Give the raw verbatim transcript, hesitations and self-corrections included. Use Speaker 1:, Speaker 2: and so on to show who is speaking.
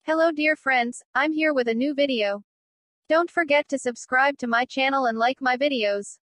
Speaker 1: Hello dear friends, I'm here with a new video. Don't forget to subscribe to my channel and like my videos.